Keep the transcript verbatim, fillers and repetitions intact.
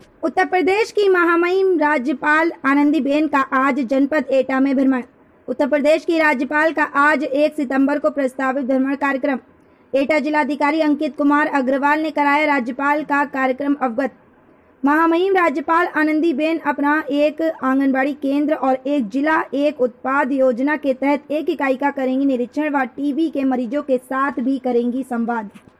उत्तर प्रदेश की महामहिम राज्यपाल आनंदीबेन का आज जनपद एटा में भ्रमण। उत्तर प्रदेश की राज्यपाल का आज एक सितंबर को प्रस्तावित भ्रमण कार्यक्रम। एटा जिलाधिकारी अंकित कुमार अग्रवाल ने कराया राज्यपाल का कार्यक्रम अवगत। महामहिम राज्यपाल आनंदीबेन अपना एक आंगनबाड़ी केंद्र और एक जिला एक उत्पाद योजना के तहत एक इकाई का करेंगी निरीक्षण व टीबी के मरीजों के साथ भी करेंगी संवाद।